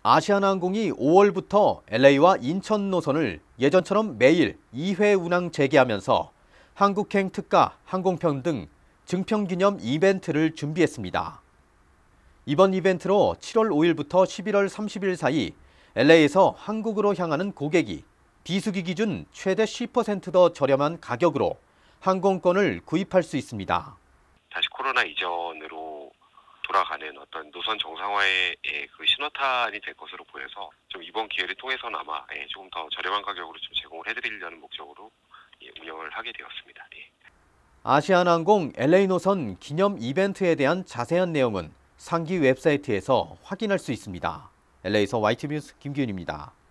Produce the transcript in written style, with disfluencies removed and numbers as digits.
아시아나항공이 5월부터 LA와 인천 노선을 예전처럼 매일 2회 운항 재개하면서 한국행 특가, 항공편 등 증평기념 이벤트를 준비했습니다. 이번 이벤트로 7월 5일부터 11월 30일 사이 LA에서 한국으로 향하는 고객이 비수기 기준 최대 10% 더 저렴한 가격으로 항공권을 구입할 수 있습니다. 다시 코로나 이전으로 돌아가는 어떤 노선 정상화의 그 신호탄이 될 것으로 보여서 좀 이번 기회를 통해서는 아마 조금 더 저렴한 가격으로 좀 제공을 해드리려는 목적으로 운영을 하게 되었습니다. 아시아나항공 LA 노선 기념 이벤트에 대한 자세한 내용은 상기 웹사이트에서 확인할 수 있습니다. LA에서 YTV 뉴스 김기훈입니다.